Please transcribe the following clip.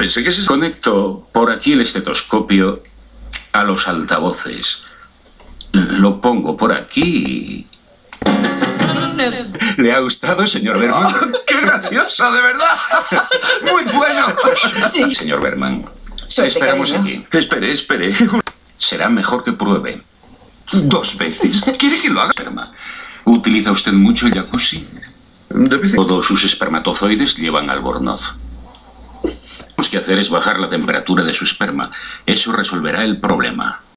pensé que se... Conecto por aquí el estetoscopio a los altavoces. Lo pongo por aquí. ¿Le ha gustado, señor Berman? ¡Oh, qué gracioso, de verdad! ¡Muy bueno! Sí. Señor Berman, Suerte, esperamos cariño. aquí. Espere. Será mejor que pruebe. 2 veces. ¿Quiere que lo haga? Esperma. ¿Utiliza usted mucho el jacuzzi? De vez en... Todos sus espermatozoides llevan albornoz. Lo que hay que hacer es bajar la temperatura de su esperma. Eso resolverá el problema.